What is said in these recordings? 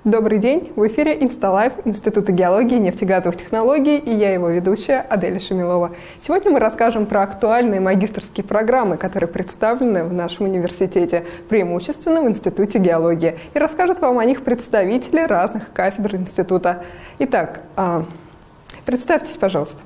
Добрый день! В эфире Инсталайф Института геологии и нефтегазовых технологий, и я его ведущая Аделя Шамилова. Сегодня мы расскажем про актуальные магистерские программы, которые представлены в нашем университете, преимущественно в Институте геологии, и расскажут вам о них представители разных кафедр института. Итак, представьтесь, пожалуйста.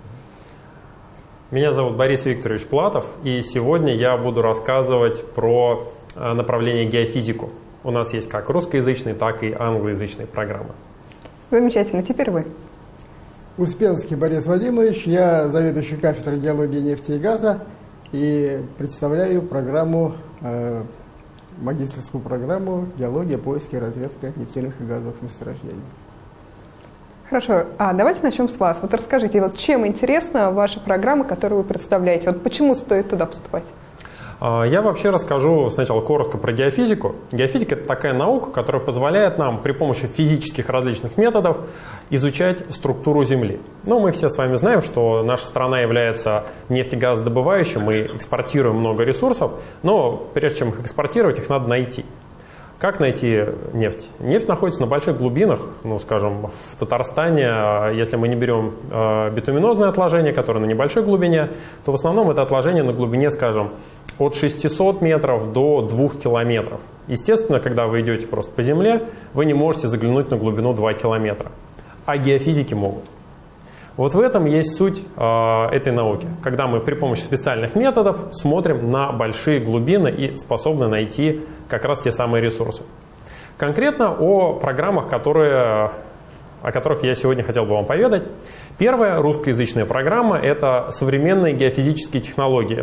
Меня зовут Борис Викторович Платов, и сегодня я буду рассказывать про направление геофизику. У нас есть как русскоязычные, так и англоязычные программы. Замечательно. Теперь вы. Успенский Борис Вадимович, я заведующий кафедрой геологии, нефти и газа и представляю программу, магистерскую программу «Геология, поиски и разведка нефтяных и газовых месторождений». Хорошо, давайте начнем с вас. Вот расскажите, чем интересна ваша программа, которую вы представляете? Почему стоит туда поступать? Я вообще расскажу сначала коротко про геофизику. Геофизика – это такая наука, которая позволяет нам при помощи физических различных методов изучать структуру Земли. Мы все с вами знаем, что наша страна является нефтегазодобывающей, мы экспортируем много ресурсов, но прежде чем их экспортировать, их надо найти. Как найти нефть? Нефть находится на больших глубинах, скажем, в Татарстане, если мы не берем битуминозные отложения, которые на небольшой глубине, то в основном это отложение на глубине, скажем, от 600 метров до 2 километров. Естественно, когда вы идете просто по земле, вы не можете заглянуть на глубину 2 километра, а геофизики могут. Вот в этом есть суть этой науки, когда мы при помощи специальных методов смотрим на большие глубины и способны найти как раз те самые ресурсы. Конкретно о программах, о которых я сегодня хотел бы вам поведать. Первая русскоязычная программа – это современные геофизические технологии.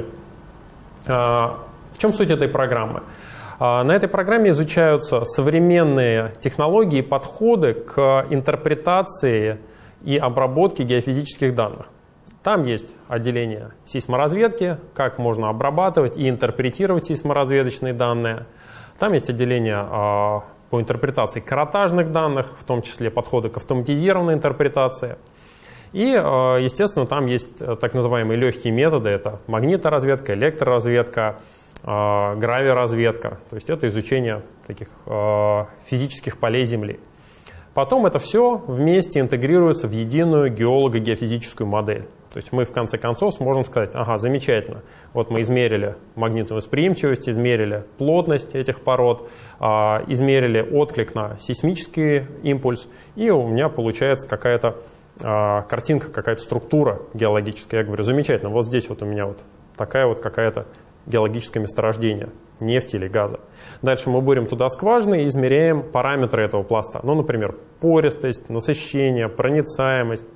В чем суть этой программы? На этой программе изучаются современные технологии и подходы к интерпретации и обработке геофизических данных. Там есть отделение сейсморазведки, как можно обрабатывать и интерпретировать сейсморазведочные данные. Там есть отделение по интерпретации каротажных данных, в том числе подходы к автоматизированной интерпретации. И, естественно, там есть так называемые легкие методы. Это магниторазведка, электроразведка, гравиразведка. То есть это изучение таких физических полей Земли. Потом это все вместе интегрируется в единую геолого-геофизическую модель. То есть мы в конце концов сможем сказать: ага, замечательно, вот мы измерили магнитную восприимчивость, измерили плотность этих пород, измерили отклик на сейсмический импульс, и у меня получается какая-то картинка, какая-то структура геологическая. Я говорю: замечательно, вот здесь вот у меня вот такая вот какая-то геологическое месторождение нефти или газа. Дальше мы бурим туда скважины и измеряем параметры этого пласта. Например, пористость, насыщение, проницаемость.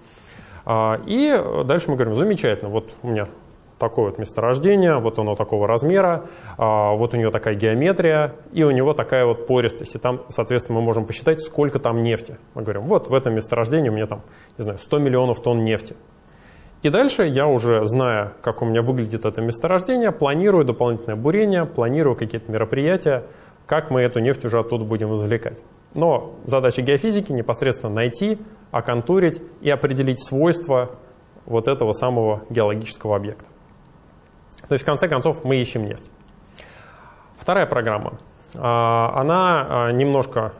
И дальше мы говорим: замечательно, вот у меня такое вот месторождение, вот оно такого размера, вот у него такая геометрия, и у него такая вот пористость. И там, соответственно, мы можем посчитать, сколько там нефти. Мы говорим: вот в этом месторождении у меня там, не знаю, 100 миллионов тонн нефти. И дальше я уже, зная, как у меня выглядит это месторождение, планирую дополнительное бурение, планирую какие-то мероприятия, как мы эту нефть уже оттуда будем извлекать. Но задача геофизики непосредственно найти, оконтурить и определить свойства вот этого самого геологического объекта. То есть, в конце концов, мы ищем нефть. Вторая программа. Она немножко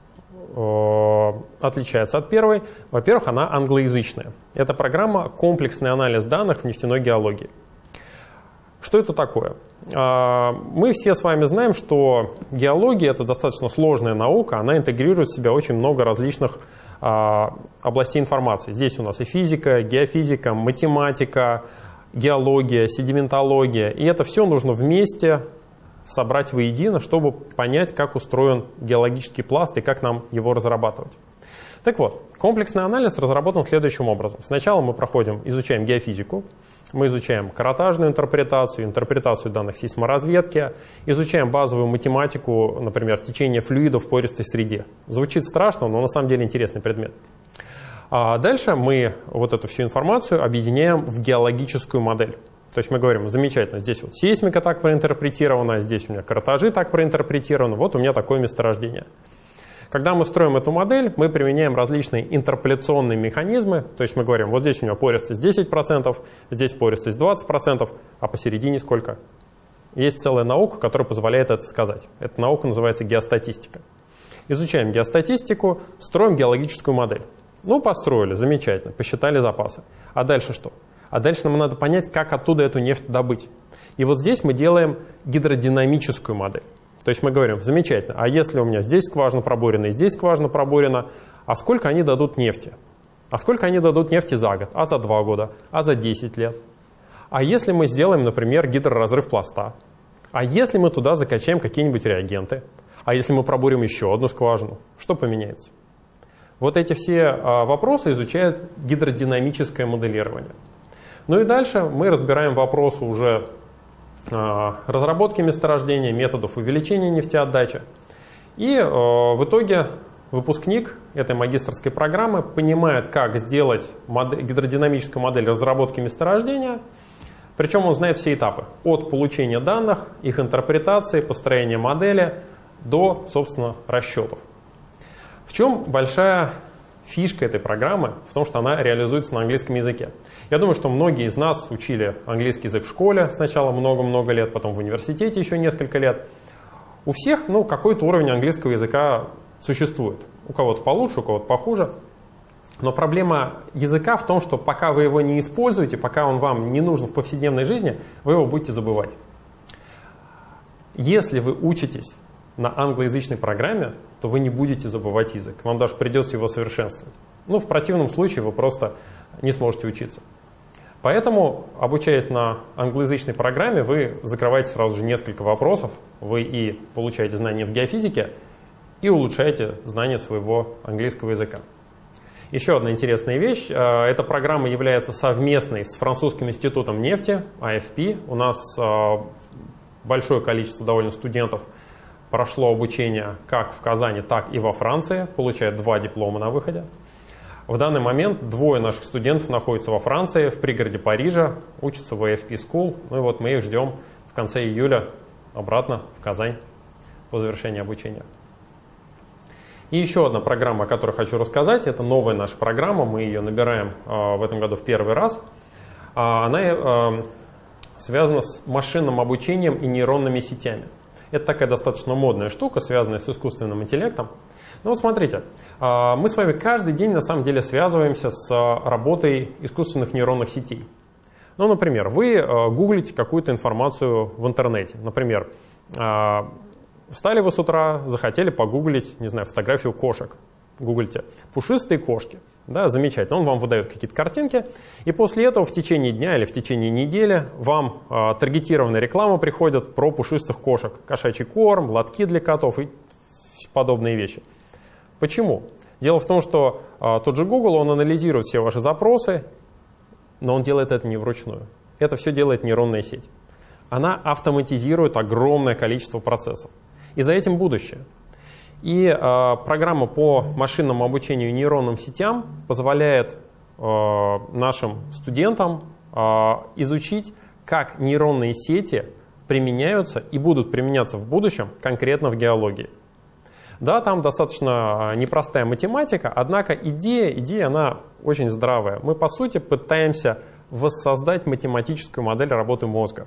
отличается от первой. Во-первых, она англоязычная. Это программа «Комплексный анализ данных в нефтяной геологии». Что это такое? Мы все с вами знаем, что геология – это достаточно сложная наука, она интегрирует в себя очень много различных областей информации. Здесь у нас и физика, геофизика, математика, геология, седиментология. И это все нужно вместе собрать воедино, чтобы понять, как устроен геологический пласт и как нам его разрабатывать. Так вот, комплексный анализ разработан следующим образом. Сначала мы изучаем геофизику, мы изучаем каротажную интерпретацию, интерпретацию данных сейсморазведки, изучаем базовую математику, например, течение флюидов в пористой среде. Звучит страшно, но на самом деле интересный предмет. А дальше мы вот эту всю информацию объединяем в геологическую модель. То есть мы говорим: замечательно, здесь вот сейсмика так проинтерпретирована, здесь у меня каротажи так проинтерпретированы, вот у меня такое месторождение. Когда мы строим эту модель, мы применяем различные интерполяционные механизмы. То есть мы говорим: вот здесь у меня пористость 10%, здесь пористость 20%, а посередине сколько? Есть целая наука, которая позволяет это сказать. Эта наука называется геостатистика. Изучаем геостатистику, строим геологическую модель. Ну, построили, замечательно, посчитали запасы. А дальше что? А дальше нам надо понять, как оттуда эту нефть добыть. И вот здесь мы делаем гидродинамическую модель. То есть мы говорим, замечательно, а если у меня здесь скважина пробурена и здесь скважина пробурена, а сколько они дадут нефти? А сколько они дадут нефти за год? А за 2 года? А за 10 лет? А если мы сделаем, например, гидроразрыв пласта? А если мы туда закачаем какие-нибудь реагенты? А если мы пробурим еще одну скважину? Что поменяется? Вот эти все вопросы изучает гидродинамическое моделирование. Ну и дальше мы разбираем вопросы уже разработки месторождения, методов увеличения нефтеотдачи. И в итоге выпускник этой магистерской программы понимает, как сделать гидродинамическую модель разработки месторождения. Причем он знает все этапы. От получения данных, их интерпретации, построения модели до, собственно, расчетов. В чем большая фишка этой программы? В том, что она реализуется на английском языке. Я думаю, что многие из нас учили английский язык в школе сначала много-много лет, потом в университете еще несколько лет. У всех какой-то уровень английского языка существует. У кого-то получше, у кого-то похуже. Но проблема языка в том, что пока вы его не используете, пока он вам не нужен в повседневной жизни, вы его будете забывать. Если вы учитесь на англоязычной программе, то вы не будете забывать язык. Вам даже придется его совершенствовать. В противном случае вы просто не сможете учиться. Поэтому, обучаясь на англоязычной программе, вы закрываете сразу же несколько вопросов. Вы и получаете знания в геофизике, и улучшаете знания своего английского языка. Еще одна интересная вещь. Эта программа является совместной с Французским институтом нефти, АФП. У нас большое количество довольно студентов прошло обучение как в Казани, так и во Франции, получают 2 диплома на выходе. В данный момент 2 наших студентов находятся во Франции, в пригороде Парижа, учатся в AFP School. Ну и вот мы их ждем в конце июля обратно в Казань по завершении обучения. И еще одна программа, о которой хочу рассказать, это новая наша программа, мы ее набираем в этом году в первый раз. Она связана с машинным обучением и нейронными сетями. Это такая достаточно модная штука, связанная с искусственным интеллектом. Ну вот смотрите, мы с вами каждый день на самом деле связываемся с работой искусственных нейронных сетей. Ну, например, вы гуглите какую-то информацию в интернете. Например, встали вы с утра, захотели погуглить, не знаю, фотографию кошек. Гуглите «пушистые кошки». Да, замечательно. Он вам выдает какие-то картинки. И после этого в течение дня или в течение недели вам таргетированная реклама приходит про пушистых кошек. Кошачий корм, лотки для котов и подобные вещи. Почему? Дело в том, что тот же Google, он анализирует все ваши запросы, но он делает это не вручную. Это все делает нейронная сеть. Она автоматизирует огромное количество процессов. И за этим будущее. И программа по машинному обучению нейронным сетям позволяет нашим студентам изучить, как нейронные сети применяются и будут применяться в будущем конкретно в геологии. Да, там достаточно непростая математика, однако идея она очень здравая. Мы, по сути, пытаемся воссоздать математическую модель работы мозга.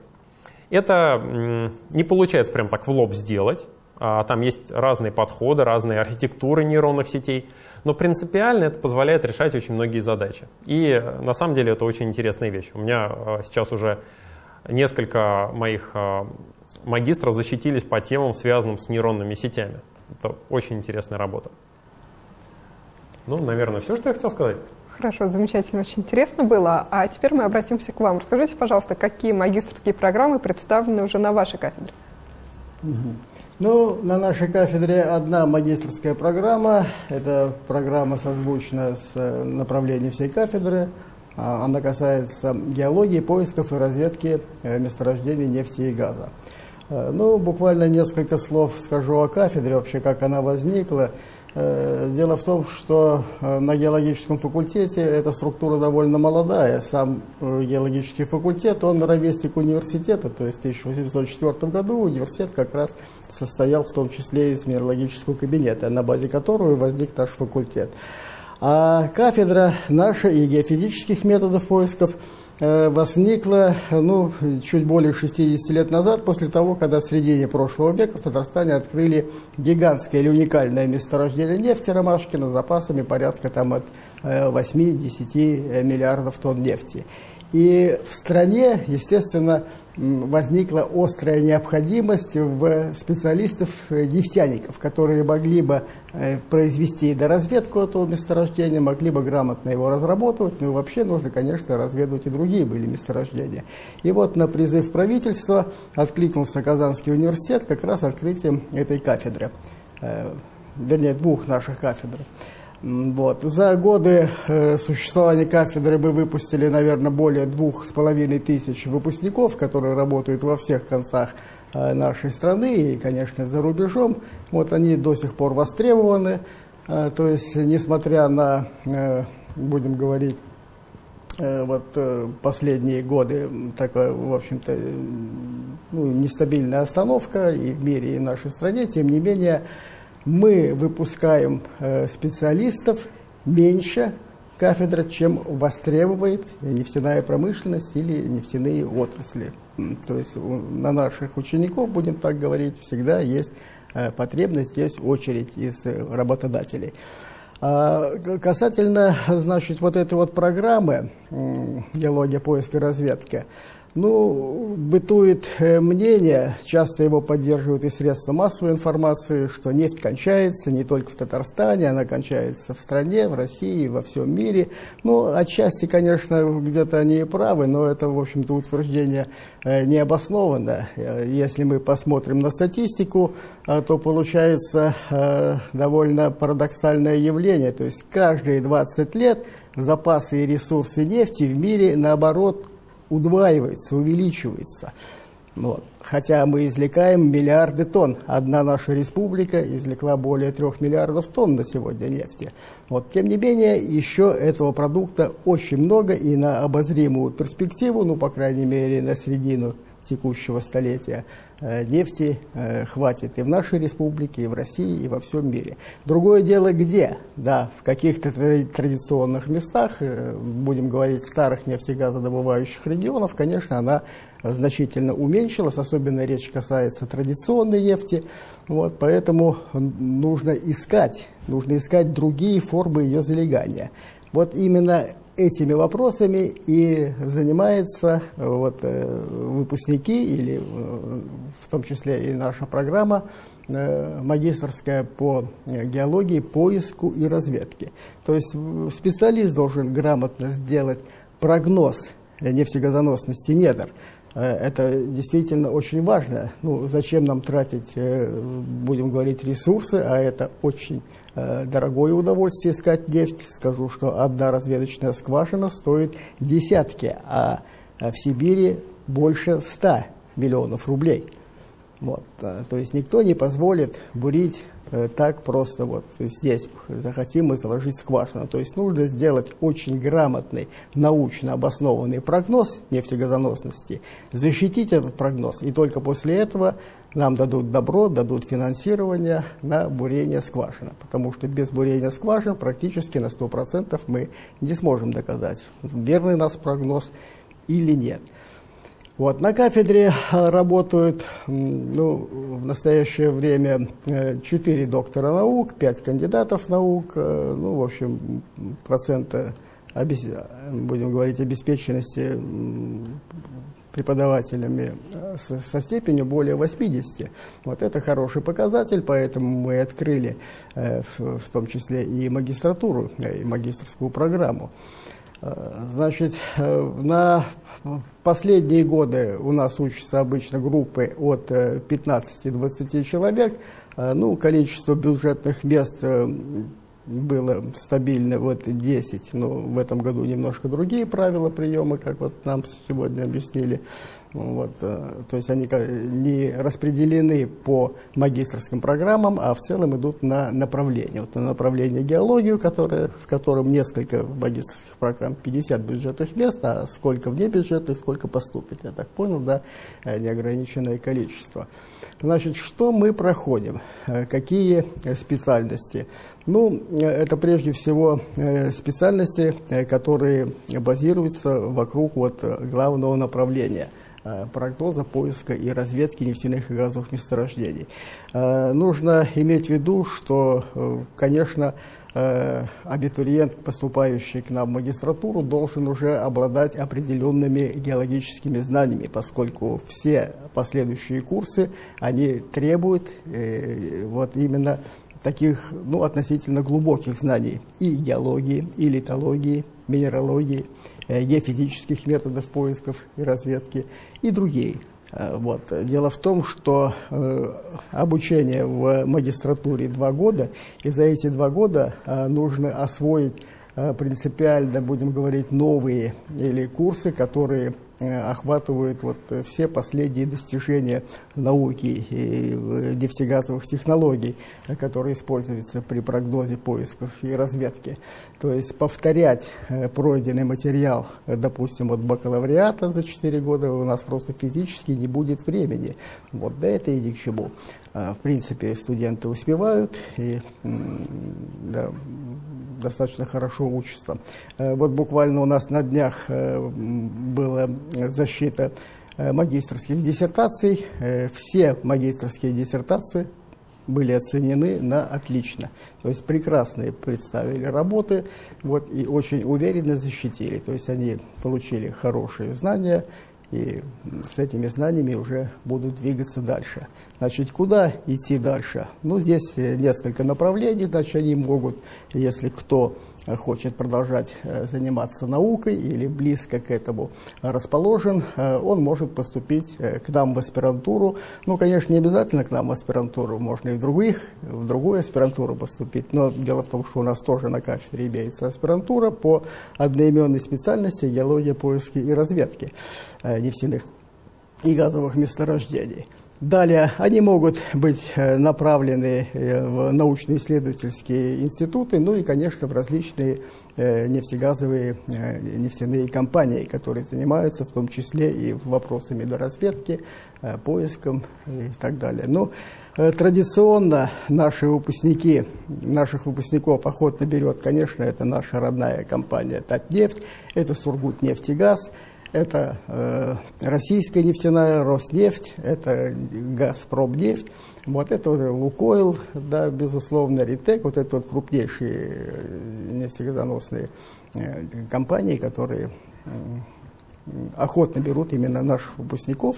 Это не получается прям так в лоб сделать. Там есть разные подходы, разные архитектуры нейронных сетей, но принципиально это позволяет решать очень многие задачи. И на самом деле это очень интересная вещь. У меня сейчас уже несколько моих магистров защитились по темам, связанным с нейронными сетями. Это очень интересная работа. Ну, наверное, все, что я хотел сказать. Хорошо, замечательно, очень интересно было. А теперь мы обратимся к вам. Расскажите, пожалуйста, какие магистерские программы представлены уже на вашей кафедре? Ну, на нашей кафедре одна магистерская программа. Эта программа созвучна с направлением всей кафедры. Она касается геологии, поисков и разведки месторождений нефти и газа. Ну, буквально несколько слов скажу о кафедре, вообще как она возникла. Дело в том, что на геологическом факультете эта структура довольно молодая. Сам геологический факультет, он ровесник университета, то есть в 1804 году университет как раз состоял в том числе из минералогического кабинета, на базе которого возник наш факультет. А кафедра наша и геофизических методов поисков возникла чуть более 60 лет назад, после того, когда в середине прошлого века в Татарстане открыли гигантское или уникальное месторождение нефти Ромашкино с запасами порядка от 8-10 миллиардов тонн нефти. И в стране, естественно, возникла острая необходимость в специалистов-нефтяников, которые могли бы произвести доразведку этого месторождения, могли бы грамотно его разработать, но вообще нужно, конечно, разведывать и другие были месторождения. И вот на призыв правительства откликнулся Казанский университет как раз открытием этой кафедры, вернее, двух наших кафедр. Вот. За годы существования кафедры мы выпустили, наверное, более 2500 выпускников, которые работают во всех концах нашей страны и, конечно, за рубежом. Вот они до сих пор востребованы. То есть, несмотря на, будем говорить, последние годы такая, в общем-то, нестабильная остановка и в мире, и в нашей стране, тем не менее, мы выпускаем специалистов меньше кафедра, чем востребует нефтяная промышленность или нефтяные отрасли. То есть на наших учеников, будем так говорить, всегда есть потребность, есть очередь из работодателей. Касательно, значит, вот этой вот программы «Геология, поиск и разведка», бытует мнение, часто его поддерживают и средства массовой информации, что нефть кончается не только в Татарстане, она кончается в стране, в России, во всем мире. Отчасти, конечно, где-то они и правы, но это, в общем-то, утверждение не обоснованно. Если мы посмотрим на статистику, то получается довольно парадоксальное явление. То есть каждые 20 лет запасы и ресурсы нефти в мире, наоборот, удваивается, увеличивается. Хотя мы извлекаем миллиарды тонн. Одна наша республика извлекла более 3 миллиардов тонн на сегодня нефти. Тем не менее, еще этого продукта очень много, и на обозримую перспективу, по крайней мере, на середину текущего столетия, нефти хватит и в нашей республике, и в России, и во всем мире. Другое дело, где? Да, в каких-то традиционных местах, будем говорить, старых нефтегазодобывающих регионов, конечно, она значительно уменьшилась, особенно речь касается традиционной нефти. Поэтому нужно искать другие формы ее залегания. Именно этими вопросами и занимаются выпускники, или в том числе и наша программа магистерская по геологии, поиску и разведке. То есть специалист должен грамотно сделать прогноз нефтегазоносности недр. Это действительно очень важно. Зачем нам тратить, будем говорить, ресурсы, а это очень дорогое удовольствие искать нефть. Скажу, что одна разведочная скважина стоит десятки, а в Сибири больше 100 миллионов рублей. То есть никто не позволит бурить так просто здесь захотим мы заложить скважину. То есть нужно сделать очень грамотный, научно обоснованный прогноз нефтегазоносности, защитить этот прогноз, и только после этого нам дадут добро, дадут финансирование на бурение скважин. Потому что без бурения скважин практически на 100% мы не сможем доказать, верный нас прогноз или нет. На кафедре работают в настоящее время 4 доктора наук, 5 кандидатов наук, в общем, процента, будем говорить, обеспеченности преподавателями со степенью более 80. Это хороший показатель, поэтому мы открыли в том числе и магистратуру, и магистерскую программу. Значит, на последние годы у нас учатся обычно группы от 15-20 человек. Количество бюджетных мест было стабильно 10, но в этом году немножко другие правила приема, как нам сегодня объяснили. То есть они не распределены по магистерским программам, а в целом идут на направление. На направление геологию, в котором несколько магистерских программ, 50 бюджетных мест, а сколько вне бюджетных, сколько поступит. Я так понял, да, неограниченное количество. Значит, что мы проходим? Какие специальности? Ну, это прежде всего специальности, которые базируются вокруг главного направления прогноза, поиска и разведки нефтяных и газовых месторождений. Нужно иметь в виду, что, конечно, абитуриент, поступающий к нам в магистратуру, должен уже обладать определенными геологическими знаниями, поскольку все последующие курсы, они требуют именно таких, относительно глубоких знаний и геологии, и литологии, минералогии, геофизических методов поисков и разведки и другие. Дело в том, что обучение в магистратуре 2 года, и за эти 2 года нужно освоить принципиально, будем говорить, новые или курсы, которые охватывают все последние достижения науки и нефтегазовых технологий, которые используются при прогнозе поисков и разведки. То есть повторять пройденный материал, допустим, от бакалавриата за 4 года у нас просто физически не будет времени. Да это и ни к чему. В принципе, студенты успевают и достаточно хорошо учатся. Буквально у нас на днях была защита магистерских диссертаций. Все магистерские диссертации были оценены на отлично. То есть прекрасные представили работы и очень уверенно защитили. То есть они получили хорошие знания и с этими знаниями уже будут двигаться дальше. Значит, куда идти дальше? Здесь несколько направлений. Значит, они могут, если кто хочет продолжать заниматься наукой или близко к этому расположен, он может поступить к нам в аспирантуру. Конечно, не обязательно к нам в аспирантуру, можно и в другую аспирантуру поступить. Но дело в том, что у нас тоже на кафедре имеется аспирантура по одноименной специальности геология, поиски и разведки нефтяных и газовых месторождений. Далее они могут быть направлены в научно-исследовательские институты, и, конечно, в различные нефтегазовые нефтяные компании, которые занимаются в том числе и вопросами доразведки, поиском и так далее. Традиционно наших выпускников охотно берет, конечно, это наша родная компания «Татнефть», это «Сургутнефтегаз», это российская нефтяная «Роснефть», это «Газпромнефть», это «Лукойл», да, безусловно, «Ритек», это крупнейшие нефтегазоносные компании, которые охотно берут именно наших выпускников.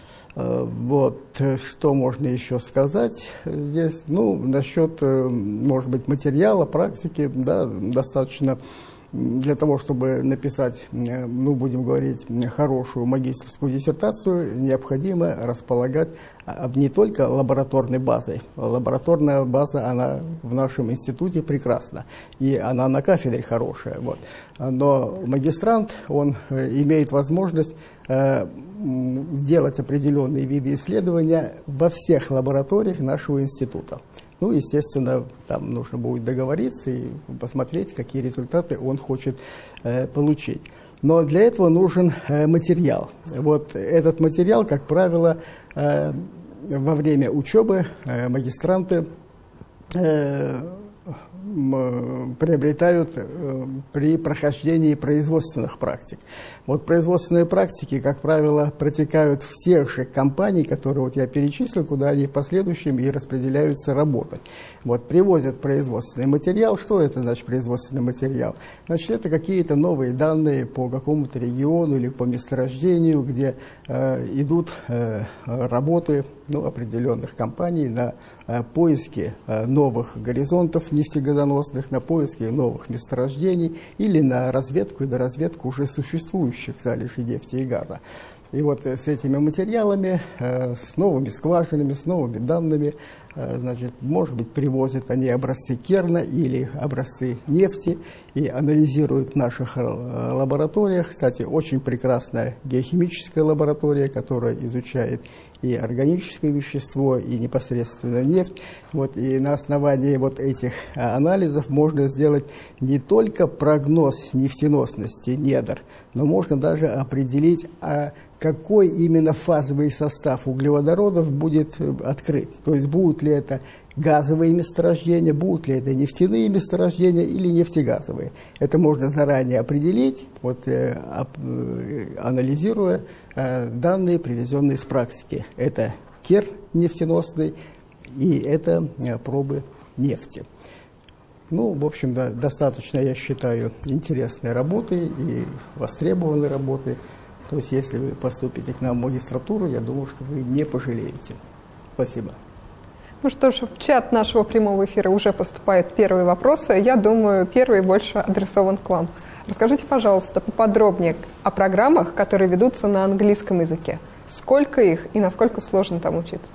Что можно еще сказать здесь? Насчет, может быть, материала, практики, да, достаточно. Для того, чтобы написать, будем говорить, хорошую магистерскую диссертацию, необходимо располагать не только лабораторной базой. Лабораторная база, она в нашем институте прекрасна, и она на кафедре хорошая. Но магистрант, он имеет возможность делать определенные виды исследования во всех лабораториях нашего института. Естественно, там нужно будет договориться и посмотреть, какие результаты он хочет получить. Но для этого нужен материал. Этот материал, как правило, во время учебы магистранты приобретают при прохождении производственных практик. Производственные практики, как правило, протекают в тех же компаниях, которые я перечислил, куда они в последующем и распределяются работать. Привозят производственный материал. Что это значит производственный материал? Значит, это какие-то новые данные по какому-то региону или по месторождению, где идут работы определенных компаний на поиски новых горизонтов нефтегазоносных, на поиски новых месторождений или на разведку и доразведку уже существующих залежей нефти и газа. И с этими материалами, с новыми скважинами, с новыми данными, может быть, привозят они образцы керна или образцы нефти и анализируют в наших лабораториях. Кстати, очень прекрасная геохимическая лаборатория, которая изучает и органическое вещество, и непосредственно нефть. И на основании этих анализов можно сделать не только прогноз нефтеносности недр, но можно даже определить, какой именно фазовый состав углеводородов будет открыт. То есть будут ли это газовые месторождения, будут ли это нефтяные месторождения или нефтегазовые. Это можно заранее определить, вот, анализируя данные, привезенные с практики. Это кер нефтеносный и это пробы нефти. Ну, в общем, да, достаточно, я считаю, интересной работы и востребованной работы. То есть, если вы поступите к нам в магистратуру, я думаю, что вы не пожалеете. Спасибо. Ну что ж, в чат нашего прямого эфира уже поступают первые вопросы. Я думаю, первый больше адресован к вам. Расскажите, пожалуйста, поподробнее о программах, которые ведутся на английском языке. Сколько их и насколько сложно там учиться?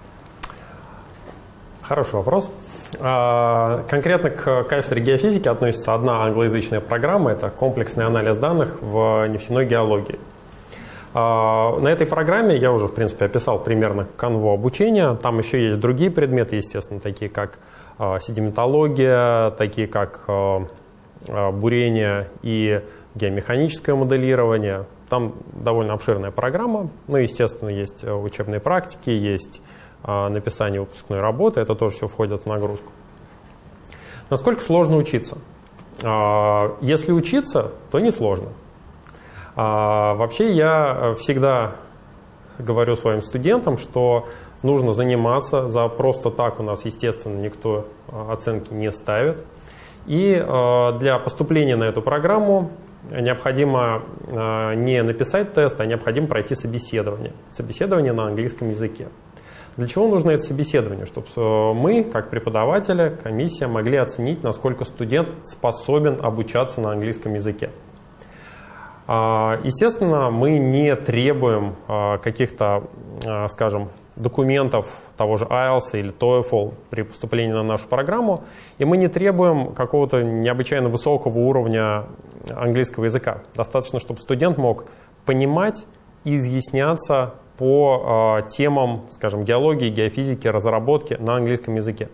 Хороший вопрос. Конкретно к кафедре геофизики относится одна англоязычная программа, это комплексный анализ данных в нефтяной геологии. На этой программе я уже, в принципе, описал примерно канву обучения. Там еще есть другие предметы, естественно, такие как седиментология, такие как бурение и геомеханическое моделирование. Там довольно обширная программа. Ну, естественно, есть учебные практики, есть написание выпускной работы, это тоже все входит в нагрузку. Насколько сложно учиться? Если учиться, то не сложно. Вообще я всегда говорю своим студентам, что нужно заниматься, за просто так у нас, естественно, никто оценки не ставит. И для поступления на эту программу необходимо не написать тест, а необходимо пройти собеседование. Собеседование на английском языке. Для чего нужно это собеседование? Чтобы мы, как преподаватели, комиссия, могли оценить, насколько студент способен обучаться на английском языке. Естественно, мы не требуем каких-то, скажем, документов того же IELTS или TOEFL при поступлении на нашу программу, и мы не требуем какого-то необычайно высокого уровня английского языка. Достаточно, чтобы студент мог понимать и изъясняться по темам, скажем, геологии, геофизики, разработки на английском языке.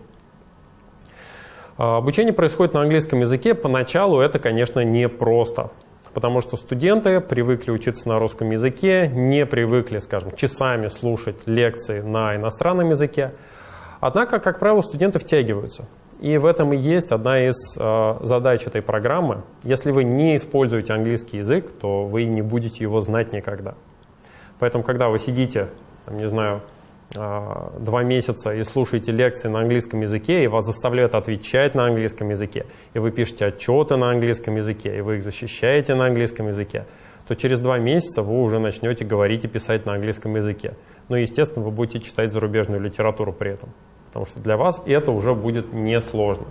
Обучение происходит на английском языке. Поначалу это, конечно, непросто, потому что студенты привыкли учиться на русском языке, не привыкли, скажем, часами слушать лекции на иностранном языке. Однако, как правило, студенты втягиваются. И в этом и есть одна из задач этой программы. Если вы не используете английский язык, то вы не будете его знать никогда. Поэтому, когда вы сидите, там, не знаю, 2 месяца и слушаете лекции на английском языке, и вас заставляют отвечать на английском языке, и вы пишете отчеты на английском языке, и вы их защищаете на английском языке, то через 2 месяца вы уже начнете говорить и писать на английском языке. Ну и, естественно, вы будете читать зарубежную литературу при этом, потому что для вас это уже будет несложно.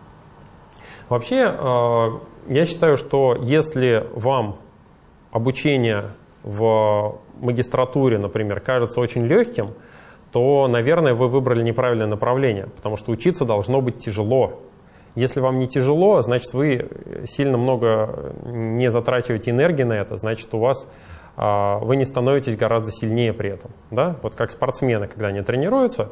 Вообще, я считаю, что если вам обучение в магистратуре, например, кажется очень легким, то, наверное, вы выбрали неправильное направление, потому что учиться должно быть тяжело. Если вам не тяжело, значит, вы сильно много не затрачиваете энергии на это, значит, у вас вы не становитесь гораздо сильнее при этом. Да? Вот как спортсмены, когда они тренируются,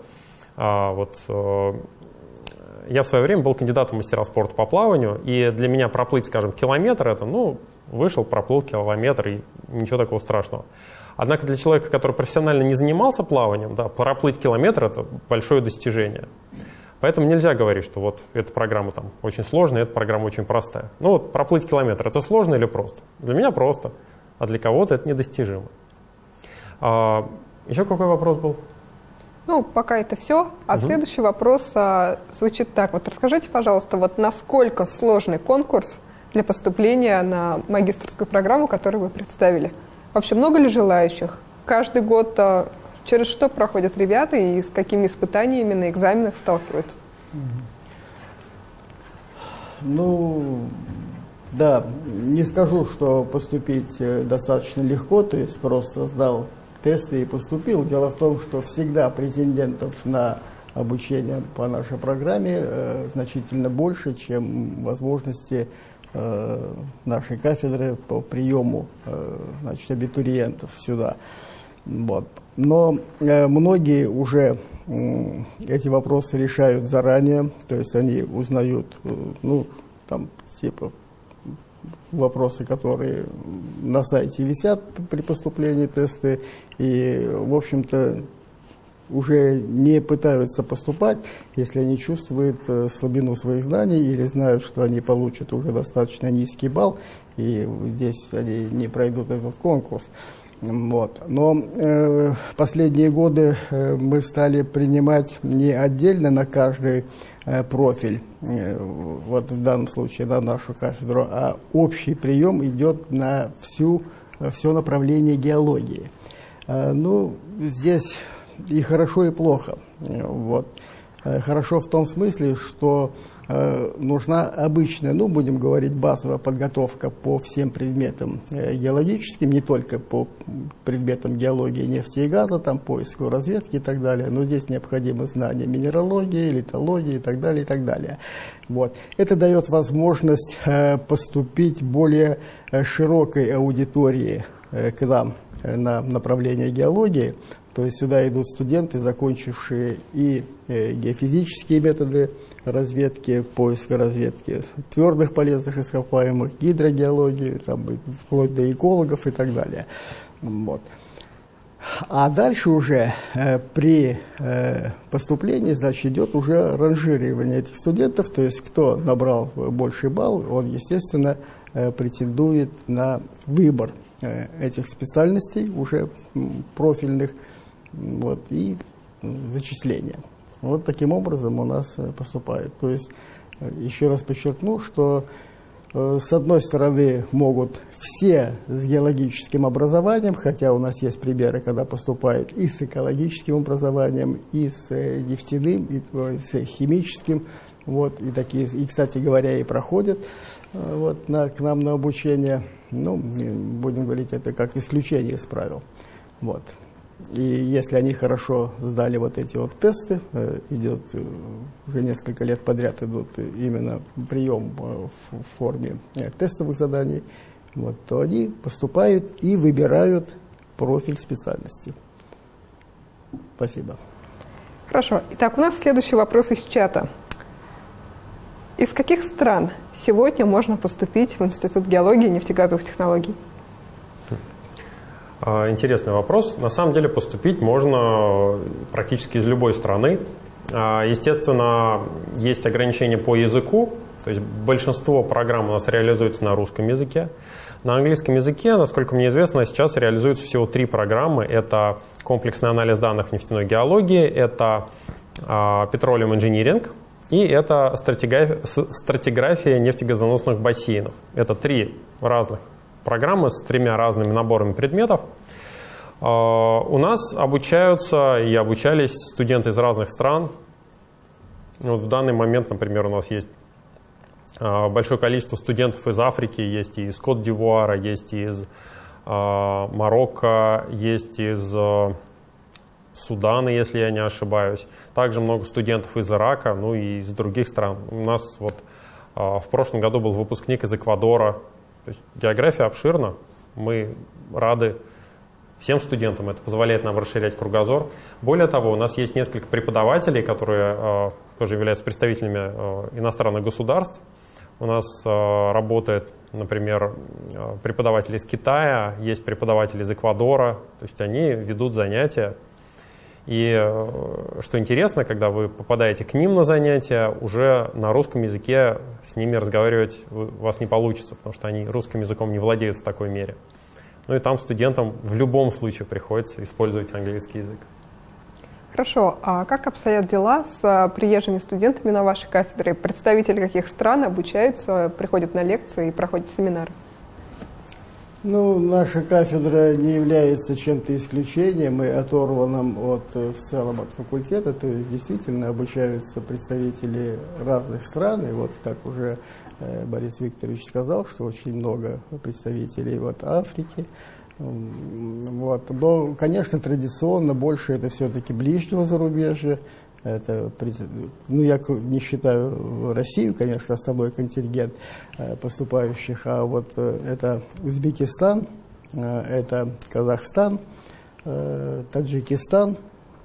я в свое время был кандидатом в мастера спорта по плаванию, и для меня проплыть, скажем, километр, это, вышел, проплыл километр, и ничего такого страшного. Однако для человека, который профессионально не занимался плаванием, да, проплыть километр – это большое достижение. Поэтому нельзя говорить, что вот эта программа там очень сложная, эта программа очень простая. Проплыть километр – это сложно или просто? Для меня просто, а для кого-то это недостижимо. Еще какой вопрос был? Пока это все. Следующий вопрос звучит так. Расскажите, пожалуйста, насколько сложный конкурс для поступления на магистерскую программу, которую вы представили? Вообще, много ли желающих? Каждый год через что проходят ребята и с какими испытаниями на экзаменах сталкиваются? Да, не скажу, что поступить достаточно легко, то есть просто сдал тесты и поступил. Дело в том, что всегда претендентов на обучение по нашей программе значительно больше, чем возможности нашей кафедры по приему абитуриентов сюда. Но многие уже эти вопросы решают заранее, то есть они узнают, вопросы, которые на сайте висят при поступлении тесты, и, в общем-то, уже не пытаются поступать, если они чувствуют слабину своих знаний или знают, что они получат уже достаточно низкий балл, и здесь они не пройдут этот конкурс. Вот. Но в последние годы мы стали принимать не отдельно на каждый профиль, вот в данном случае на нашу кафедру, а общий прием идет на все направление геологии. Ну, здесь и хорошо, и плохо. Вот. Хорошо в том смысле, что нужна обычная, ну, будем говорить, базовая подготовка по всем предметам геологическим, не только по предметам геологии, нефти и газа, там, поиску, разведки и так далее, но здесь необходимы знания минералогии, литологии и так далее, и так далее. Вот. Это дает возможность поступить более широкой аудитории к нам на направление геологии. То есть сюда идут студенты, закончившие и геофизические методы разведки, поиска разведки твердых полезных ископаемых, гидрогеологии, там, вплоть до экологов и так далее. Вот. А дальше уже при поступлении, значит, идет уже ранжирование этих студентов, то есть кто набрал больший балл, он, естественно, претендует на выбор этих специальностей уже профильных, вот, и зачисления. Вот таким образом у нас поступает. То есть, еще раз подчеркну, что с одной стороны могут все с геологическим образованием, хотя у нас есть примеры, когда поступают и с экологическим образованием, и с нефтяным, и с химическим, вот, и такие, и, кстати говоря, и проходят вот, к нам на обучение. Ну, будем говорить, это как исключение из правил. Вот. И если они хорошо сдали вот эти вот тесты, идет уже несколько лет подряд идут именно прием в форме тестовых заданий, вот, то они поступают и выбирают профиль специальности. Спасибо. Хорошо. Итак, у нас следующий вопрос из чата. Из каких стран сегодня можно поступить в Институт геологии и нефтегазовых технологий? Интересный вопрос. На самом деле поступить можно практически из любой страны. Естественно, есть ограничения по языку, то есть большинство программ у нас реализуется на русском языке. На английском языке, насколько мне известно, сейчас реализуются всего 3 программы. Это комплексный анализ данных в нефтяной геологии, это Petroleum Engineering и это стратиграфия нефтегазоносных бассейнов. Это 3 разных программы с 3 разными наборами предметов. У нас обучаются и обучались студенты из разных стран. Вот в данный момент, например, у нас есть большое количество студентов из Африки, есть и из Кот-д'Ивуара, есть и из Марокко, есть из Судана, если я не ошибаюсь. Также много студентов из Ирака, ну и из других стран. У нас вот в прошлом году был выпускник из Эквадора. То есть география обширна, мы рады всем студентам, это позволяет нам расширять кругозор. Более того, у нас есть несколько преподавателей, которые тоже являются представителями иностранных государств. У нас работает, например, преподаватели из Китая, есть преподаватели из Эквадора, то есть они ведут занятия. И что интересно, когда вы попадаете к ним на занятия, уже на русском языке с ними разговаривать у вас не получится, потому что они русским языком не владеют в такой мере. Ну и там студентам в любом случае приходится использовать английский язык. Хорошо. А как обстоят дела с приезжими студентами на вашей кафедре? Представители каких стран обучаются, приходят на лекции и проходят семинары? Ну, наша кафедра не является чем-то исключением и оторванным в целом от факультета, то есть действительно обучаются представители разных стран, и вот как уже Борис Викторович сказал, что очень много представителей Африки. Вот. Но, конечно, традиционно больше это все-таки ближнего зарубежья. Это, ну, я не считаю Россию, конечно, основной контингент поступающих, а вот это Узбекистан, это Казахстан, Таджикистан,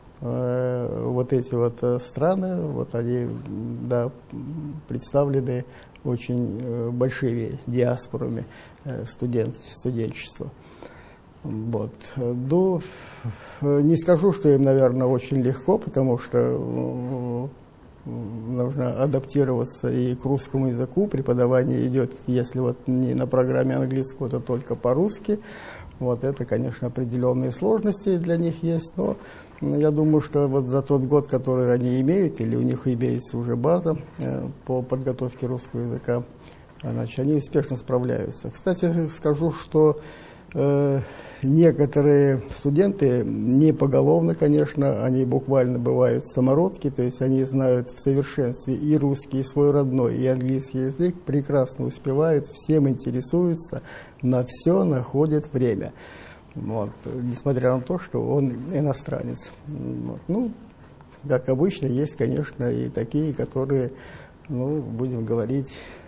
вот эти вот страны, вот они, да, представлены очень большими диаспорами студенчества. Вот. Ну, не скажу, что им, наверное, очень легко, потому что нужно адаптироваться и к русскому языку. Преподавание идет, если вот не на программе английского, то только по-русски. Вот это, конечно, определенные сложности для них есть, но я думаю, что вот за тот год, который они имеют, или у них имеется уже база по подготовке русского языка, значит, они успешно справляются. Кстати, скажу, что некоторые студенты, не поголовно, конечно, они буквально бывают самородки, то есть они знают в совершенстве и русский, и свой родной, и английский язык, прекрасно успевают, всем интересуются, на все находят время. Вот, несмотря на то, что он иностранец. Вот. Ну, как обычно, есть, конечно, и такие, которые, ну, будем говорить,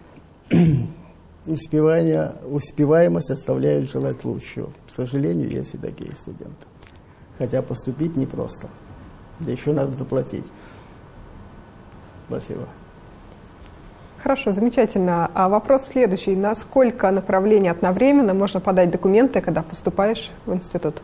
успеваемость оставляет желать лучшего. К сожалению, есть и такие студенты. Хотя поступить непросто. Да еще надо заплатить. Спасибо. Хорошо, замечательно. А вопрос следующий. На сколько направлений одновременно можно подать документы, когда поступаешь в институт?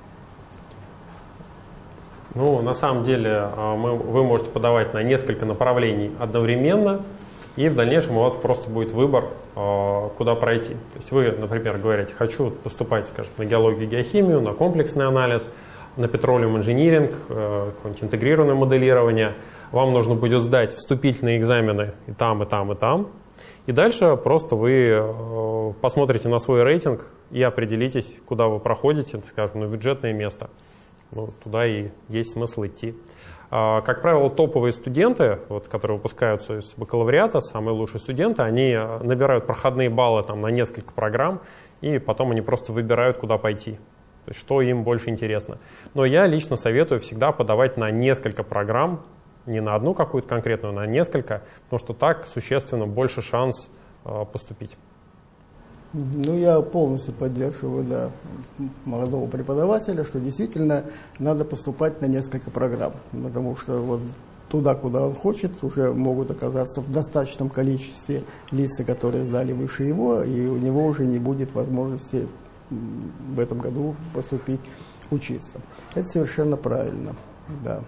Ну, на самом деле, вы можете подавать на несколько направлений одновременно, и в дальнейшем у вас просто будет выбор, куда пройти. То есть вы, например, говорите, хочу поступать, скажем, на геологию и геохимию, на комплексный анализ, на petroleum engineering, какое-нибудь интегрированное моделирование. Вам нужно будет сдать вступительные экзамены и там, и там, и там. И дальше просто вы посмотрите на свой рейтинг и определитесь, куда вы проходите, скажем, на бюджетное место. Ну, туда и есть смысл идти. Как правило, топовые студенты, вот, которые выпускаются из бакалавриата, самые лучшие студенты, они набирают проходные баллы там, на несколько программ, и потом они просто выбирают, куда пойти, то есть, что им больше интересно. Но я лично советую всегда подавать на несколько программ, не на одну какую-то конкретную, а на несколько, потому что так существенно больше шанс поступить. Ну, я полностью поддерживаю, да, молодого преподавателя, что действительно надо поступать на несколько программ, потому что вот туда, куда он хочет, уже могут оказаться в достаточном количестве лица, которые сдали выше его, и у него уже не будет возможности в этом году поступить, учиться. Это совершенно правильно, да.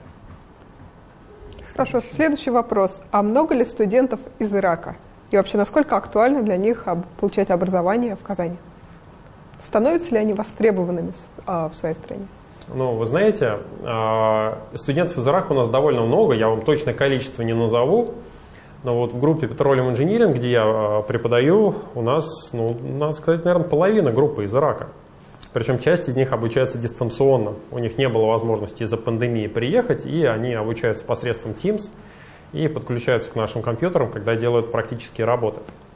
Хорошо, следующий вопрос. А много ли студентов из Ирака? И вообще, насколько актуально для них получать образование в Казани? Становятся ли они востребованными в своей стране? Ну, вы знаете, студентов из Ирака у нас довольно много, я вам точное количество не назову, но вот в группе Petroleum Engineering, где я преподаю, у нас, ну, надо сказать, наверное, половина группы из Ирака. Причем часть из них обучается дистанционно. У них не было возможности из-за пандемии приехать, и они обучаются посредством Teams и подключаются к нашим компьютерам, когда делают практические работы.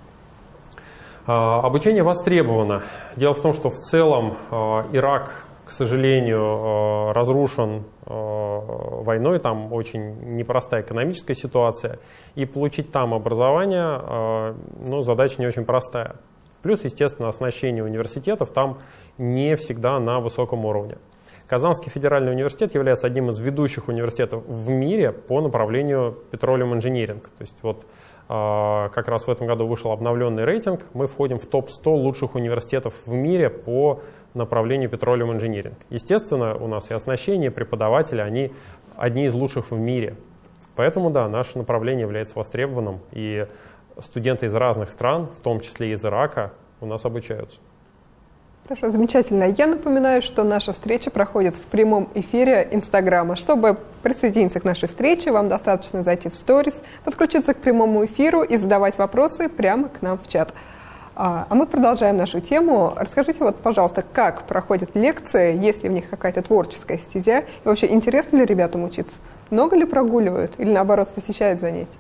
Обучение востребовано. Дело в том, что в целом Ирак, к сожалению, разрушен войной, там очень непростая экономическая ситуация, и получить там образование, ну, задача не очень простая. Плюс, естественно, оснащение университетов там не всегда на высоком уровне. Казанский федеральный университет является одним из ведущих университетов в мире по направлению Petroleum Engineering. То есть вот как раз в этом году вышел обновленный рейтинг, мы входим в топ-100 лучших университетов в мире по направлению Petroleum Engineering. Естественно, у нас и оснащение, и преподаватели, они одни из лучших в мире. Поэтому, да, наше направление является востребованным, и студенты из разных стран, в том числе из Ирака, у нас обучаются. Хорошо, замечательно. Я напоминаю, что наша встреча проходит в прямом эфире Инстаграма. Чтобы присоединиться к нашей встрече, вам достаточно зайти в сторис, подключиться к прямому эфиру и задавать вопросы прямо к нам в чат. А мы продолжаем нашу тему. Расскажите, вот, пожалуйста, как проходят лекции, есть ли в них какая-то творческая стезя, и вообще интересно ли ребятам учиться? Много ли прогуливают или, наоборот, посещают занятия?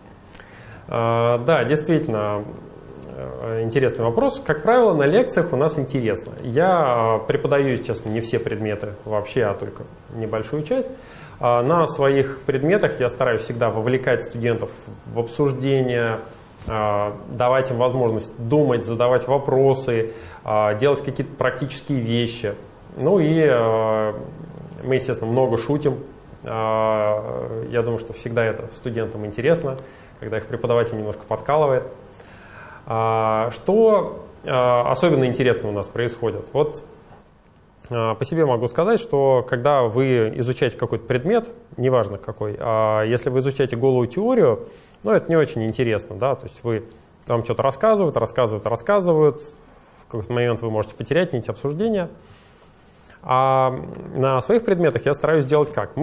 Да, действительно, интересный вопрос. Как правило, на лекциях у нас интересно. Я преподаю, честно, не все предметы вообще, а только небольшую часть. На своих предметах я стараюсь всегда вовлекать студентов в обсуждение, давать им возможность думать, задавать вопросы, делать какие-то практические вещи. Ну и мы, естественно, много шутим. Я думаю, что всегда это студентам интересно, когда их преподаватель немножко подкалывает. Что особенно интересно у нас происходит? Вот по себе могу сказать, что когда вы изучаете какой-то предмет, неважно какой, а если вы изучаете голую теорию, ну, это не очень интересно, да, то есть вам что-то рассказывают, в какой-то момент вы можете потерять нить обсуждения. А на своих предметах я стараюсь делать как?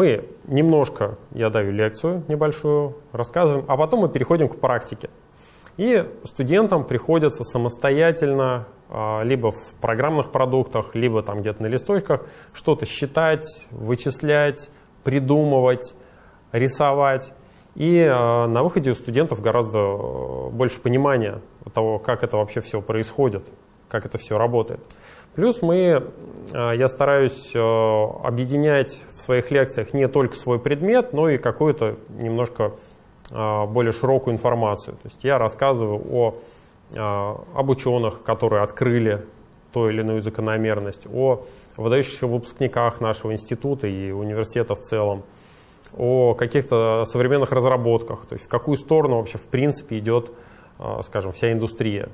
Я даю лекцию небольшую, рассказываем, а потом мы переходим к практике. И студентам приходится самостоятельно, либо в программных продуктах, либо там где-то на листочках, что-то считать, вычислять, придумывать, рисовать. И на выходе у студентов гораздо больше понимания того, как это вообще все происходит, как это все работает. Плюс я стараюсь объединять в своих лекциях не только свой предмет, но и какую-то немножко более широкую информацию. То есть я рассказываю об ученых, которые открыли ту или иную закономерность, о выдающихся выпускниках нашего института и университета в целом, о каких-то современных разработках, то есть в какую сторону вообще в принципе идет, скажем, вся индустрия.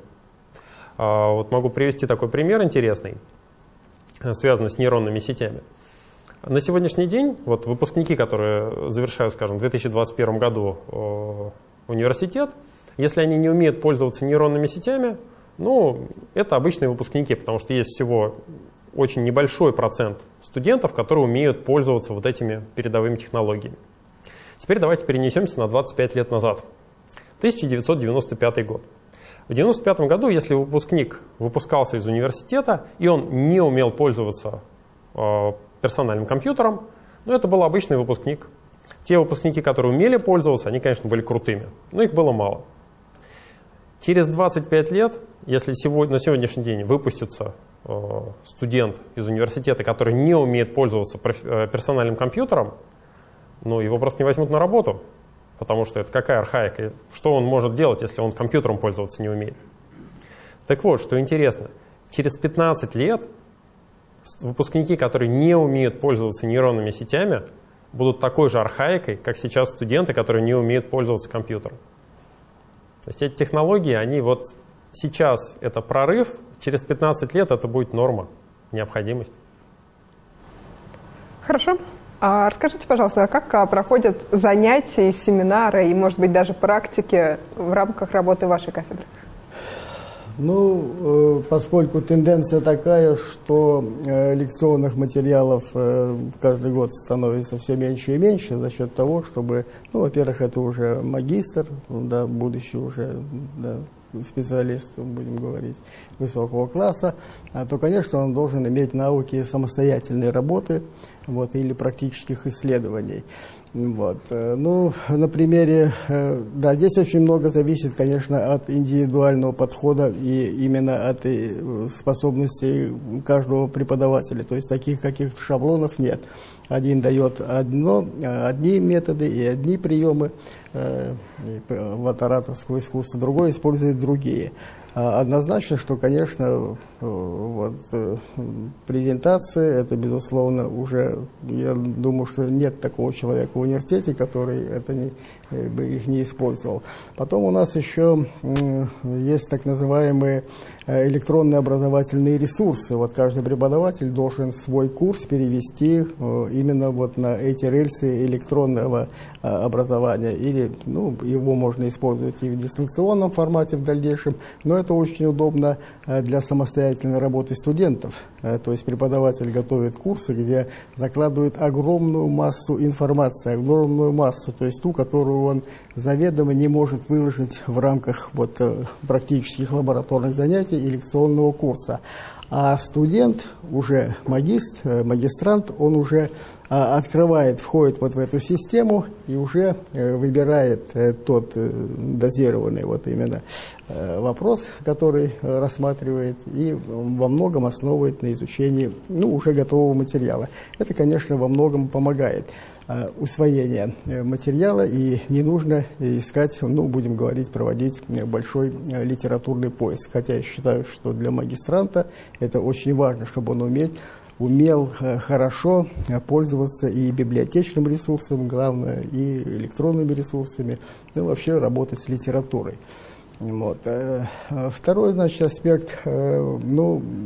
Вот могу привести такой пример интересный, связанный с нейронными сетями. На сегодняшний день вот выпускники, которые завершают, скажем, в 2021 году университет, если они не умеют пользоваться нейронными сетями, ну, это обычные выпускники, потому что есть всего очень небольшой процент студентов, которые умеют пользоваться вот этими передовыми технологиями. Теперь давайте перенесемся на 25 лет назад. 1995 год. В 1995 году, если выпускник выпускался из университета, и он не умел пользоваться персональным компьютером, ну, это был обычный выпускник. Те выпускники, которые умели пользоваться, они, конечно, были крутыми, но их было мало. Через 25 лет, если на сегодняшний день выпустится студент из университета, который не умеет пользоваться персональным компьютером, ну, его просто не возьмут на работу, потому что это какая архаика, что он может делать, если он компьютером пользоваться не умеет. Так вот, что интересно, через 15 лет выпускники, которые не умеют пользоваться нейронными сетями, будут такой же архаикой, как сейчас студенты, которые не умеют пользоваться компьютером. То есть эти технологии, они вот сейчас это прорыв, через 15 лет это будет норма, необходимость. Хорошо. А расскажите, пожалуйста, как проходят занятия, семинары и, может быть, даже практики в рамках работы вашей кафедры? Ну, поскольку тенденция такая, что лекционных материалов каждый год становится все меньше и меньше за счет того, чтобы, ну, во-первых, это уже магистр, да, будущий уже, да, специалист, будем говорить, высокого класса, то, конечно, он должен иметь навыки самостоятельной работы, вот, или практических исследований. Вот. Ну, на примере, да, здесь очень много зависит, конечно, от индивидуального подхода и именно от способностей каждого преподавателя. То есть таких каких-то шаблонов нет. Один дает одни методы и одни приемы вот, ораторского искусства, другой использует другие. Однозначно, что, конечно, вот, презентации, это, безусловно, уже, я думаю, что нет такого человека в университете, который бы их не использовал. Потом у нас еще есть так называемые электронные образовательные ресурсы. Вот каждый преподаватель должен свой курс перевести именно вот на эти рельсы электронного образования. Или, ну, его можно использовать и в дистанционном формате в дальнейшем, но это очень удобно для самостоятельной работы студентов. То есть преподаватель готовит курсы, где закладывает огромную массу информации, огромную массу, то есть ту, которую он заведомо не может выложить в рамках вот, практических лабораторных занятий и лекционного курса. А студент, уже магистрант, он уже входит вот в эту систему и уже выбирает тот дозированный вот именно вопрос, который рассматривает, и во многом основывает на изучении, ну, уже готового материала. Это, конечно, во многом помогает усвоение материала, и не нужно искать, ну, будем говорить, проводить большой литературный поиск. Хотя я считаю, что для магистранта это очень важно, чтобы он умел хорошо пользоваться и библиотечным ресурсом, главное, и электронными ресурсами, ну, вообще работать с литературой. Вот. Второй, значит, аспект, ну,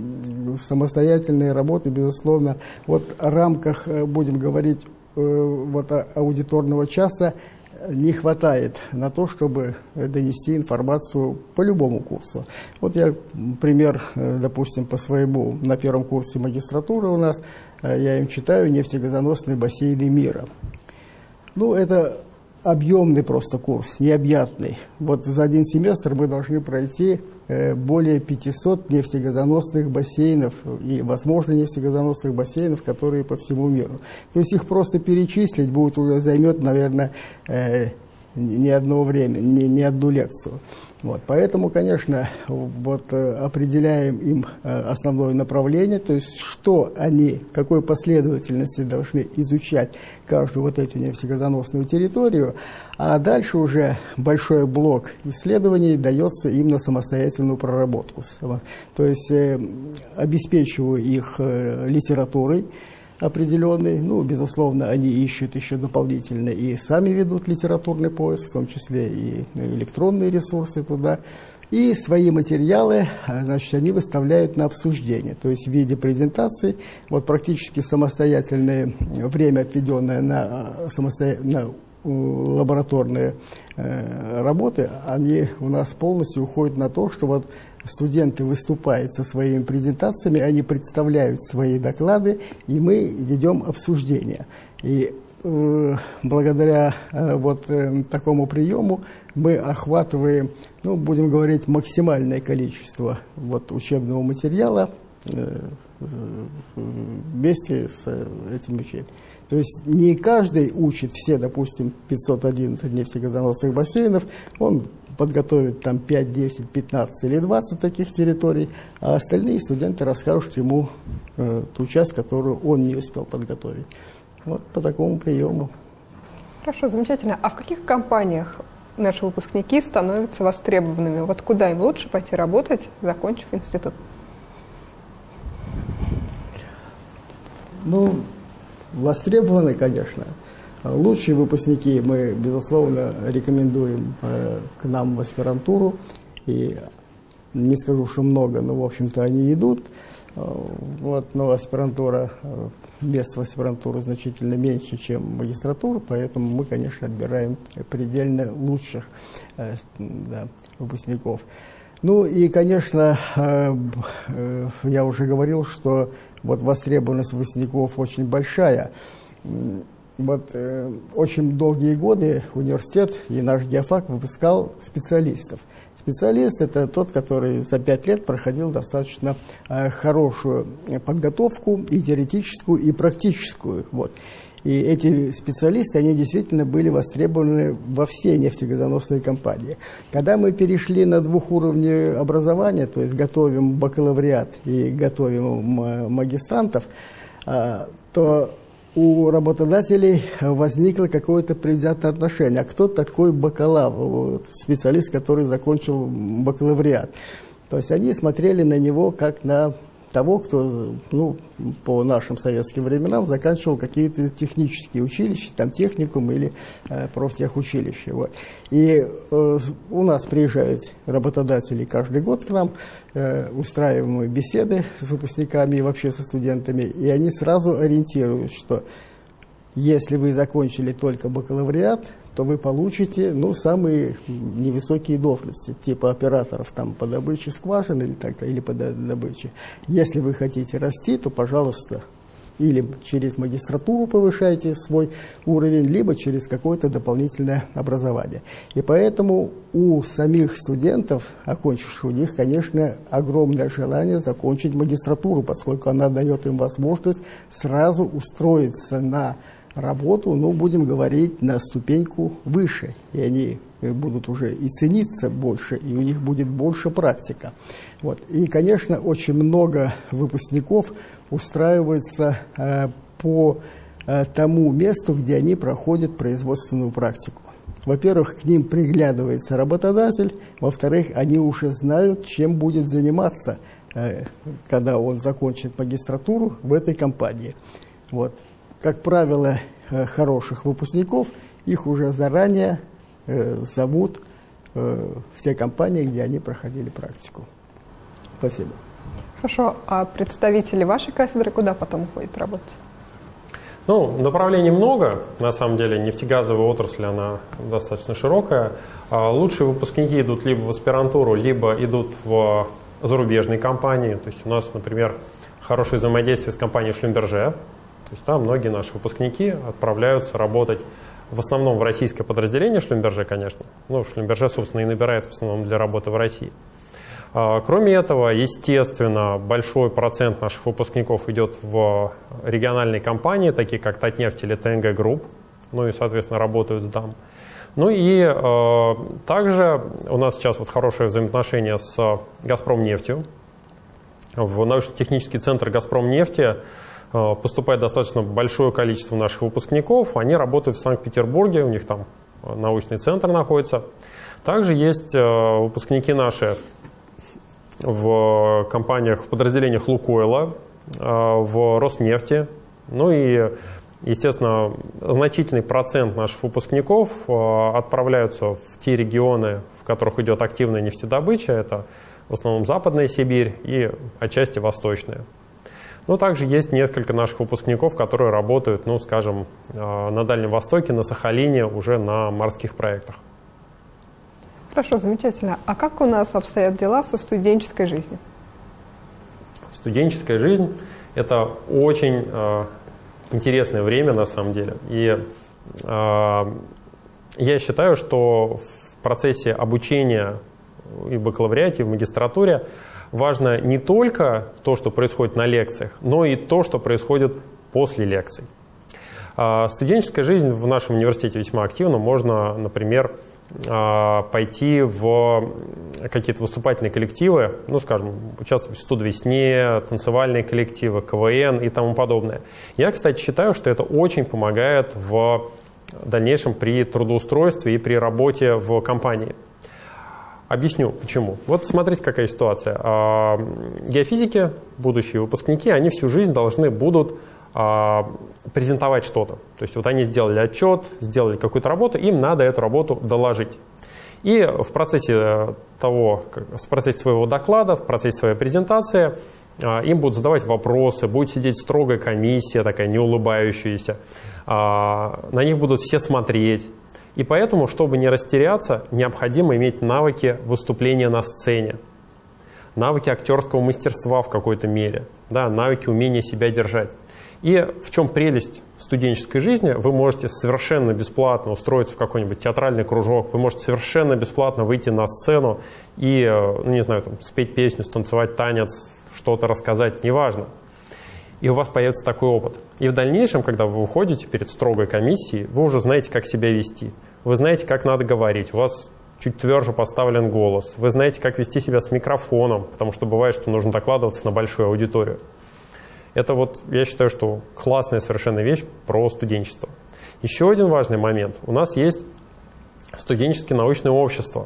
самостоятельные работы, безусловно, вот в рамках, будем говорить, вот аудиторного часа не хватает на то, чтобы донести информацию по любому курсу. Вот я пример, допустим, по своему, на первом курсе магистратуры у нас, я им читаю «Нефтегазоносные бассейны мира». Ну, это объемный просто курс, необъятный. Вот за один семестр мы должны пройти более 500 нефтегазоносных бассейнов и, возможно, нефтегазоносных бассейнов, которые по всему миру. То есть их просто перечислить будет уже займет, наверное, не одно время, не одну лекцию. Вот, поэтому, конечно, вот, определяем им основное направление, то есть что они, в какой последовательности должны изучать каждую вот эту нефтегазоносную территорию, а дальше уже большой блок исследований дается им на самостоятельную проработку. То есть обеспечиваю их литературой определенный, ну, безусловно, они ищут еще дополнительно и сами ведут литературный поиск, в том числе и электронные ресурсы туда, и свои материалы, значит, они выставляют на обсуждение, то есть в виде презентаций, вот практически самостоятельное время, отведенное на лабораторные работы, они у нас полностью уходят на то, что вот студенты выступают со своими презентациями, они представляют свои доклады, и мы ведем обсуждение. И благодаря вот такому приему мы охватываем, ну, будем говорить, максимальное количество вот учебного материала вместе с этим учением. То есть не каждый учит все, допустим, 511 нефтегазоносных бассейнов, он подготовит там 5, 10, 15 или 20 таких территорий, а остальные студенты расскажут ему ту часть, которую он не успел подготовить. Вот по такому приему. Хорошо, замечательно. А в каких компаниях наши выпускники становятся востребованными? Вот куда им лучше пойти работать, закончив институт? Ну, востребованы, конечно. Лучшие выпускники мы, безусловно, рекомендуем к нам в аспирантуру. И не скажу, что много, но, в общем-то, они идут. Вот, но аспирантура, мест в аспирантуру значительно меньше, чем магистратура, поэтому мы, конечно, отбираем предельно лучших выпускников. Ну и, конечно, я уже говорил, что вот востребованность выпускников очень большая. Вот очень долгие годы университет и наш геофак выпускал специалистов. Специалист – это тот, который за 5 лет проходил достаточно хорошую подготовку и теоретическую, и практическую. Вот. И эти специалисты, они действительно были востребованы во все нефтегазоносные компании. Когда мы перешли на двухуровневое образование, то есть готовим бакалавриат и готовим магистрантов, то у работодателей возникло какое-то предвзятое отношение. А кто такой бакалавр, специалист, который закончил бакалавриат? То есть они смотрели на него как на того, кто, ну, по нашим советским временам заканчивал какие-то технические училища, там техникум или профтехучилище. Вот. И у нас приезжают работодатели каждый год к нам, устраиваем беседы с выпускниками и вообще со студентами, и они сразу ориентируют, что если вы закончили только бакалавриат, то вы получите, ну, самые невысокие должности, типа операторов там, по добыче скважин или по добыче. Если вы хотите расти, то, пожалуйста, или через магистратуру повышайте свой уровень, либо через какое-то дополнительное образование. И поэтому у самих студентов, окончивших, у них, конечно, огромное желание закончить магистратуру, поскольку она дает им возможность сразу устроиться на работу, ну, будем говорить, на ступеньку выше, и они будут уже и цениться больше, и у них будет больше практика. Вот. И, конечно, очень много выпускников устраивается по тому месту, где они проходят производственную практику. Во-первых, к ним приглядывается работодатель, во-вторых, они уже знают, чем будет заниматься, когда он закончит магистратуру в этой компании. Вот. Как правило, хороших выпускников, их уже заранее зовут в те компании, где они проходили практику. Спасибо. Хорошо, а представители вашей кафедры куда потом уходят работать? Ну, направлений много, на самом деле, нефтегазовая отрасль, она достаточно широкая. Лучшие выпускники идут либо в аспирантуру, либо идут в зарубежные компании. То есть у нас, например, хорошее взаимодействие с компанией Schlumberger. То есть там многие наши выпускники отправляются работать в основном в российское подразделение Schlumberger, конечно. Ну, Schlumberger, собственно, и набирает в основном для работы в России. Кроме этого, естественно, большой процент наших выпускников идет в региональные компании, такие как Татнефть или ТНГ Групп, ну и, соответственно, работают там. Ну и также у нас сейчас вот хорошее взаимоотношение с Газпромнефтью. В научно-технический центр Газпромнефти поступает достаточно большое количество наших выпускников. Они работают в Санкт-Петербурге, у них там научный центр находится. Также есть выпускники наши в компаниях, в подразделениях Лукойла, в Роснефти. Ну и, естественно, значительный процент наших выпускников отправляются в те регионы, в которых идет активная нефтедобыча. Это в основном Западная Сибирь и отчасти Восточная. Но также есть несколько наших выпускников, которые работают, ну, скажем, на Дальнем Востоке, на Сахалине, уже на морских проектах. Хорошо, замечательно. А как у нас обстоят дела со студенческой жизнью? Студенческая жизнь – это очень интересное время, на самом деле. И я считаю, что в процессе обучения и в бакалавриате, и в магистратуре важно не только то, что происходит на лекциях, но и то, что происходит после лекций. Студенческая жизнь в нашем университете весьма активна. Можно, например, пойти в какие-то выступательные коллективы, ну, скажем, участвовать в «Студ-весне», танцевальные коллективы, КВН и тому подобное. Я, кстати, считаю, что это очень помогает в дальнейшем при трудоустройстве и при работе в компании. Объясню, почему. Вот смотрите, какая ситуация. Геофизики, будущие выпускники, они всю жизнь должны будут презентовать что-то. То есть вот они сделали отчет, сделали какую-то работу, им надо эту работу доложить. И в процессе своего доклада, в процессе своей презентации им будут задавать вопросы, будет сидеть строгая комиссия, такая неулыбающаяся, на них будут все смотреть. И поэтому, чтобы не растеряться, необходимо иметь навыки выступления на сцене, навыки актерского мастерства в какой-то мере, да, навыки умения себя держать. И в чем прелесть студенческой жизни? Вы можете совершенно бесплатно устроиться в какой-нибудь театральный кружок, вы можете совершенно бесплатно выйти на сцену и, ну, не знаю, там, спеть песню, станцевать танец, что-то рассказать, неважно. И у вас появится такой опыт. И в дальнейшем, когда вы выходите перед строгой комиссией, вы уже знаете, как себя вести. Вы знаете, как надо говорить. У вас чуть тверже поставлен голос. Вы знаете, как вести себя с микрофоном, потому что бывает, что нужно докладываться на большую аудиторию. Это вот, я считаю, что классная совершенно вещь про студенчество. Еще один важный момент. У нас есть студенческие научные общества.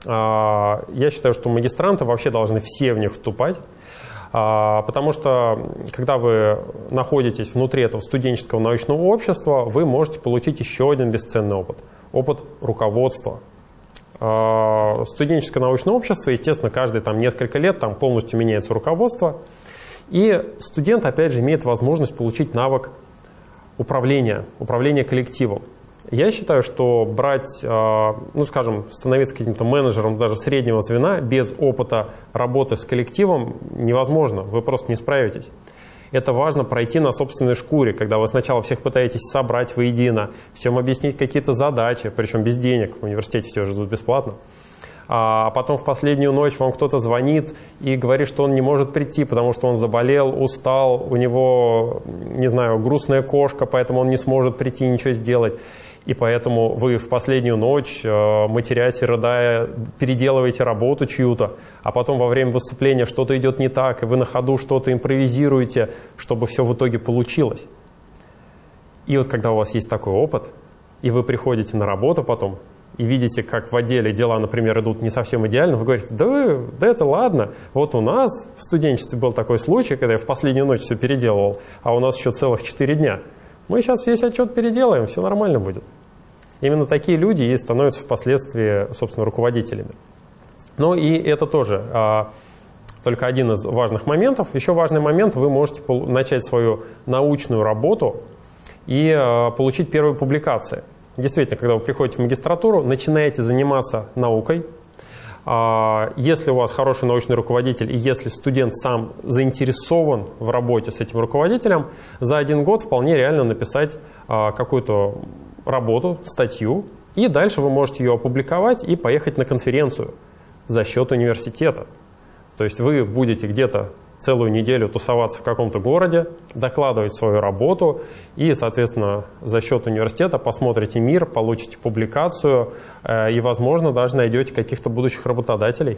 Я считаю, что магистранты вообще должны все в них вступать, потому что, когда вы находитесь внутри этого студенческого научного общества, вы можете получить еще один бесценный опыт. Опыт руководства. Студенческое научное общество, естественно, каждые там несколько лет там полностью меняется руководство. И студент, опять же, имеет возможность получить навык управления коллективом. Я считаю, что брать, ну, скажем, становиться каким-то менеджером даже среднего звена без опыта работы с коллективом невозможно, вы просто не справитесь. Это важно пройти на собственной шкуре, когда вы сначала всех пытаетесь собрать воедино, всем объяснить какие-то задачи, причем без денег, в университете все ждут бесплатно. А потом в последнюю ночь вам кто-то звонит и говорит, что он не может прийти, потому что он заболел, устал, у него, не знаю, грустная кошка, поэтому он не сможет прийти и ничего сделать. И поэтому вы в последнюю ночь, матерясь и рыдая, переделываете работу чью-то, а потом во время выступления что-то идет не так, и вы на ходу что-то импровизируете, чтобы все в итоге получилось. И вот когда у вас есть такой опыт, и вы приходите на работу потом, и видите, как в отделе дела, например, идут не совсем идеально, вы говорите, да это ладно, вот у нас в студенчестве был такой случай, когда я в последнюю ночь все переделывал, а у нас еще целых 4 дня. Мы сейчас весь отчет переделаем, все нормально будет. Именно такие люди и становятся впоследствии, собственно, руководителями. Ну и это тоже. только один из важных моментов. Еще важный момент, вы можете начать свою научную работу и получить первые публикации. Действительно, когда вы приходите в магистратуру, начинаете заниматься наукой. Если у вас хороший научный руководитель и если студент сам заинтересован в работе с этим руководителем, за 1 год вполне реально написать какую-то работу, статью, и дальше вы можете ее опубликовать и поехать на конференцию за счет университета. То есть вы будете где-то целую неделю тусоваться в каком-то городе, докладывать свою работу и, соответственно, за счет университета посмотрите мир, получите публикацию и, возможно, даже найдете каких-то будущих работодателей.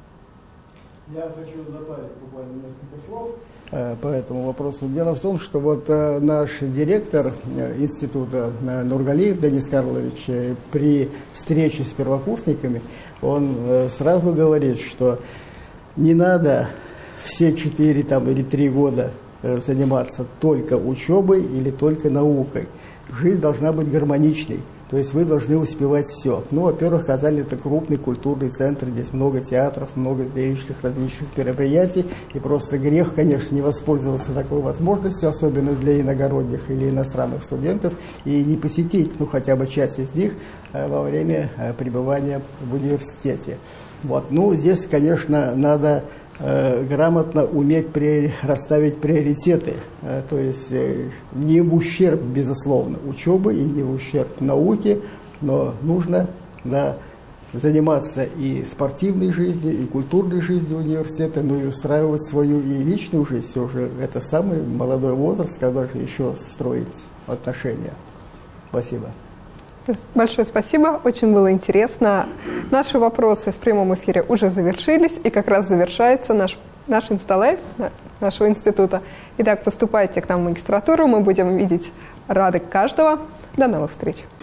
Я хочу добавить буквально несколько слов по этому вопросу. Дело в том, что вот наш директор института Нургалиев Денис Карлович при встрече с первокурсниками, он сразу говорит, что не надо все 4 или 3 года заниматься только учебой или только наукой. Жизнь должна быть гармоничной, то есть вы должны успевать все. Ну, во-первых, Казань — это крупный культурный центр, здесь много театров, много зрелищных различных мероприятий, и просто грех, конечно, не воспользоваться такой возможностью, особенно для иногородних или иностранных студентов, и не посетить, хотя бы часть из них во время пребывания в университете. Вот. Ну, здесь, конечно, надо грамотно уметь расставить приоритеты, то есть не в ущерб, безусловно, учебы и не в ущерб науке, но нужно заниматься и спортивной жизнью, и культурной жизнью университета, но и устраивать свою и личную жизнь. Все же это самый молодой возраст, когда же еще строить отношения. Спасибо. Большое спасибо, очень было интересно. Наши вопросы в прямом эфире уже завершились, и как раз завершается наш Инсталайф нашего института. Итак, поступайте к нам в магистратуру, мы будем видеть рады каждого. До новых встреч!